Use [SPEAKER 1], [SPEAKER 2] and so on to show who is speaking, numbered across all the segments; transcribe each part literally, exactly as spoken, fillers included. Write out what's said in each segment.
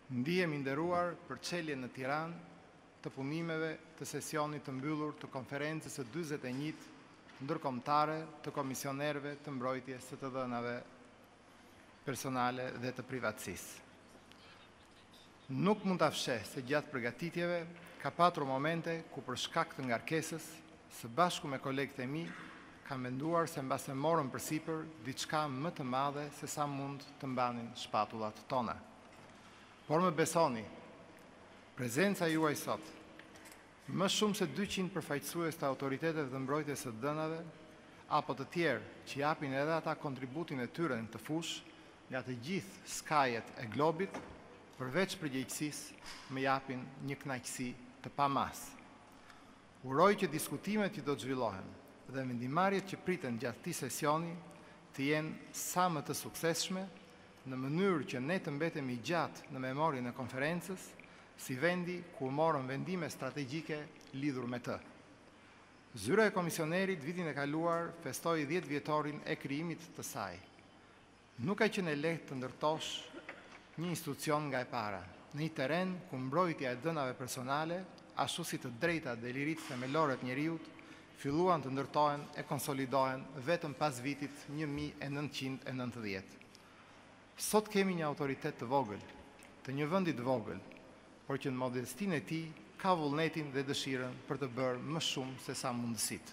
[SPEAKER 1] Ndihemi nderuar për çeljen në Tiranë të punimeve të sesionit të mbyllur të konferencës së dyzet e njëtë ndërkombëtare të komisionerëve të mbrojtjes së të dhënave personale dhe të privatësisë. Nuk mund ta fsheh se gjatë përgatitjeve ka patur momente ku për shkak të ngarkesës, së bashku me kolegët e mi, kam menduar se mbas e morëm përsipër diçka më të madhe se sa mund të mbanin shpatullat tona. Por më besoni, prezenca juaj sot, më shumë se dyqind përfaqësues të autoriteteve të mbrojtjes së dënave, apo të tjerë që japin edhe ata kontributin e tyre në të fush, nga të gjithë skajet e globit, përveç përgjegjësisë, më japin një kënaqësi të pamas. Uroj që diskutimet që do të zhvillohen dhe vendimarrjet që priten gjatë këtij sesioni të jenë sa më të suksesshme, në mënyrë që ne të mbetemi gjatë në memorien e konferencës, si vendi ku morën vendime strategjike lidhur me të. Zyra e komisionerit vitin e kaluar festoi dhjetë vjetorin e krijimit të saj. Nuk ka qenë lehtë të ndërtosh një institucion nga e para, në një teren ku mbrojtja e dënave personale, ashtu si të drejtat dhe liritë themelore të njeriut, filluan të ndërtohen e konsolidohen vetëm pas vitit një mijë e nëntëqind e nëntëdhjetë. Sot kemi një autoritet të vogël, të një vendi të vogël, por që në modestinë e tij ka vullnetin dhe dëshirën për të bërë më shumë se sa mundësitë.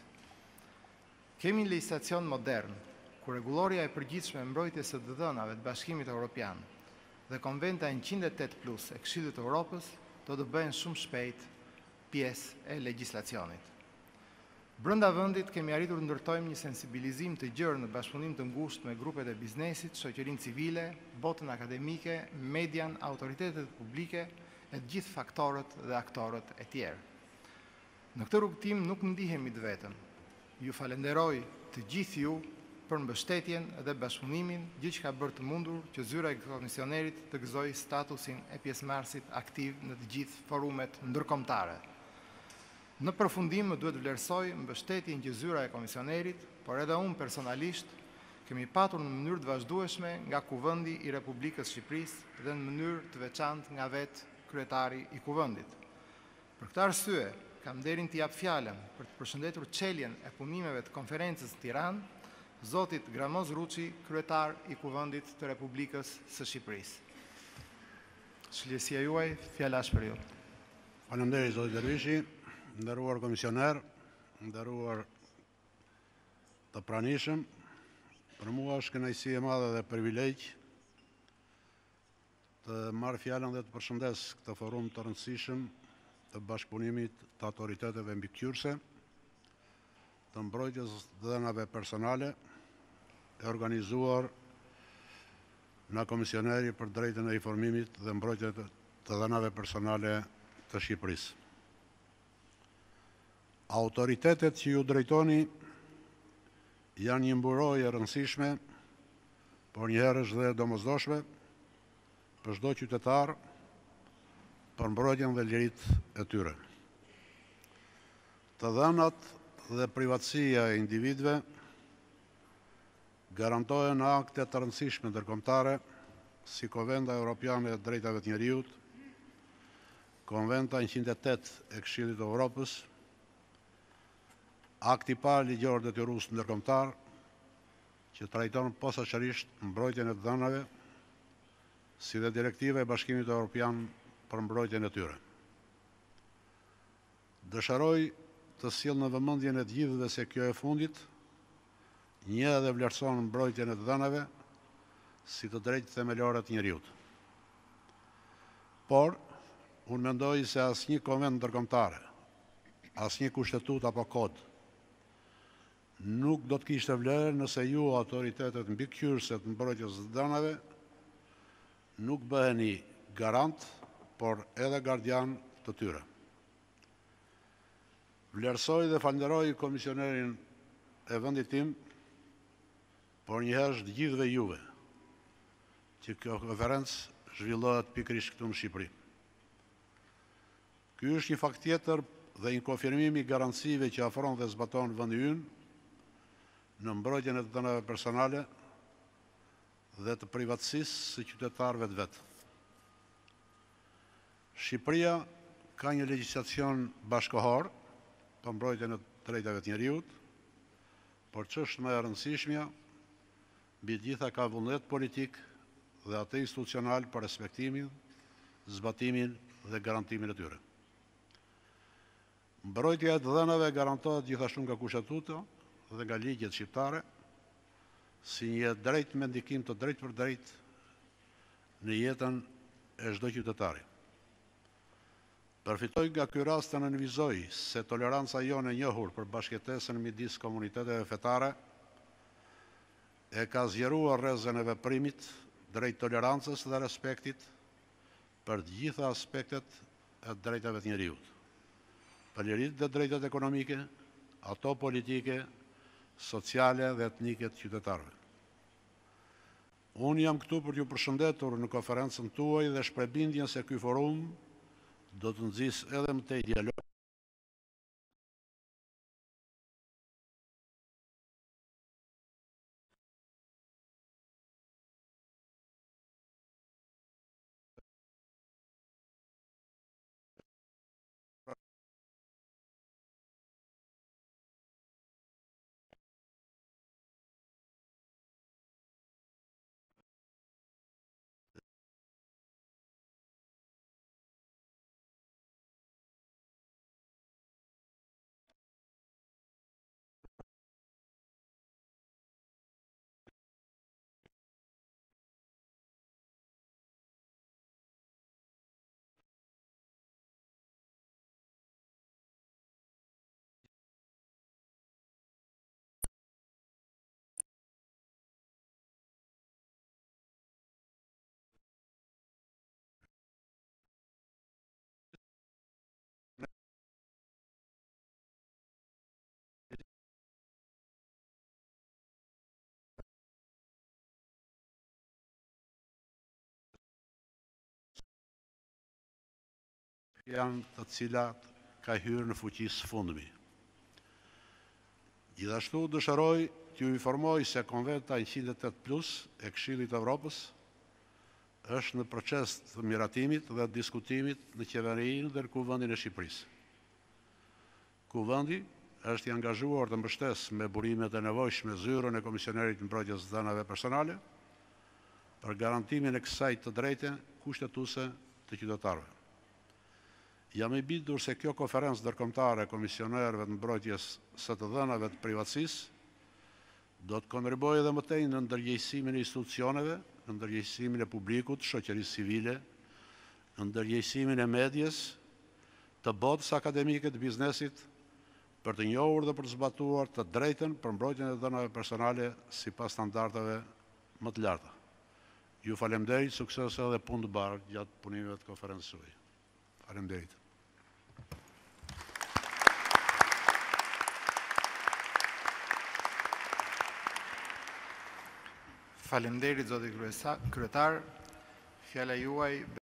[SPEAKER 1] Kemi një legjislacion modern, ku rregulloria e përgjithshme e mbrojtjes së të dhënave të Bashkimit Evropian dhe Konventa njëqind e tetë plus e Këshillit të Evropës do të bëhen shumë shpejt pjesë e legjislacionit. Brenda vendit kemi arritur të ndërtojmë një sensibilizim të gjerë në bashkëpunim të ngushtë me grupet e biznesit, shoqërinë civile, botën akademike, median, autoritetet publike e të gjithë faktorët dhe aktorët e tjerë. Në këtë rrugtim nuk ndihemi të vetëm. Ju falenderoj të gjithë ju për mbështetjen dhe bashkëpunimin, gjë që ka bërë të mundur që zyra e komisionerit të gëzojë statusin e pjesëmarrësit aktiv në të gjithë forumet ndërkombëtare. Në përfundim më duhet vlerësoj mbështetjen që zyra e komisionerit, por edhe unë personalisht, kemi patur në mënyrë të vazhdueshme nga Kuvendi i Republikës Shqipërisë dhe në mënyrë të veçantë nga vetë kryetari i Kuvendit. Për këtë arsye, kam nderin të jap fjalën për të përshëndetur çeljen e punimeve të konferencës në Tiranë, Zotit Gramoz Ruçi, kryetar i Kuvendit të Republikës së Shqipërisë. Shëlqësia juaj, fjala është për ju.
[SPEAKER 2] Faleminderit Zoti Dervishi. Nderuar komisioner, nderuar të pranishëm, për mua është kënaqësi e madhe dhe privilegj të marr fjalën dhe të përshëndes këtë forum të rëndësishëm të bashkëpunimit të autoriteteve mbikëqyrëse, të mbrojtjes së dhënave personale, e organizuar nga Komisioneri për drejtën e informimit dhe mbrojtjen të dhënave personale të Shqipërisë. Autoritetet që ju drejtoni janë një mburojë e rëndësishme, por njëherësh dhe domosdoshme për çdo qytetar për mbrojtjen dhe liritë e tyre. Të dhënat dhe privatësia e individëve garantohen në akte të rëndësishme ndërkombëtare, si Konventa Evropiane e Drejtave të Njeriut, Konventa njëqind e tetë e Këshillit të Evropës, akti i parë ligjor detyrus ndërkombëtar, që trajton posaçërisht mbrojtjen e të dhënave, si dhe direktiva e Bashkimit Evropian për mbrojtjen e tyre. Dëshiroj të sjell në vëmendjen e të gjithëve se kjo e fundit një dhe vlerëson mbrojtjen e të dhënave si të drejtë themelore të njeriut. Por, unë mendoj se asnjë konvent ndërkombëtare, asnjë kushtetut apo kod nuk do të kishte vlerë nëse ju autoritetet mbikëqyrëse të mbrojtjes së dhënave nuk bëheni garant, por edhe gardian të tyre. Vlerësoj dhe falenderoj komisionerin e vendit tim, por njëherë të gjithëve juve, që kjo konferencë zhvillohet pikërisht këtu në Shqipëri. Ky është një fakt tjetër dhe një konfirmim i garancive që afron dhe zbaton vendi ynë në mbrojtjen e të dhënave personale dhe të privatësisë së qytetarëve të vetë. Shqipëria ka një legjislacion bashkëkohor për mbrojtjen e drejtave të njeriut, por ç'është më e rëndësishmja, mbi të gjitha ka vullnet politik dhe atë institucional për respektimin, zbatimin dhe garantimin e tyre. Mbrojtja e të dhënave garantohet gjithashtu nga kushtetuta dhe nga ligjet shqiptare, si një drejt me ndikim të drejt për drejt në jetën e çdo qytetari. Përfitoj nga ky rast të nënvizoj se toleranca jone e njohur për bashkëjetesën midis komuniteteve fetare e ka zgjeruar rrezën e veprimit drejt tolerancës dhe respektit për të gjitha aspektet e drejtave të njeriut, për lirit dhe drejtet ekonomike, ato politike, sociale dhe etnike të qytetarëve. Unë jam këtu për t'ju përshëndetur në konferencën tuaj dhe shprebindjen se ky forum do të nxjisë edhe më tej dialog janë të cilat ka hyrë në fuqi së fundmi. Gjithashtu dëshiroj t'ju informoj se Konventa njëqind e tetë plus e Këshillit të Evropës është në proces të miratimit dhe diskutimit në qeverinë dhe në Kuvendin e Shqipërisë. Kuvendi është i angazhuar të mbështesë me burimet e nevojshme zyrën e Komisionerit të Mbrojtjes së Dhënave Personale për garantimin e kësaj të drejte kushtetuese të qytetarëve. Jam i bindur se kjo konferencë ndërkombëtare e komisionerëve të mbrojtjes së të dhënave të privatësisë do të kontribuojë edhe më tej në ndërgjegjësimin e institucioneve, në ndërgjegjësimin e publikut, shoqërisë civile, në ndërgjegjësimin e medias, të botës akademike, të biznesit, për të njohur dhe për të zbatuar të drejtën për mbrojtjen e dhënave personale sipas standardeve më të larta. Ju falemnderit, sukses edhe punë të bardhë gjatë punimeve të konferencës suaj. Falemnderit.
[SPEAKER 1] Faleminderit zoti kryetar. Fjala juaj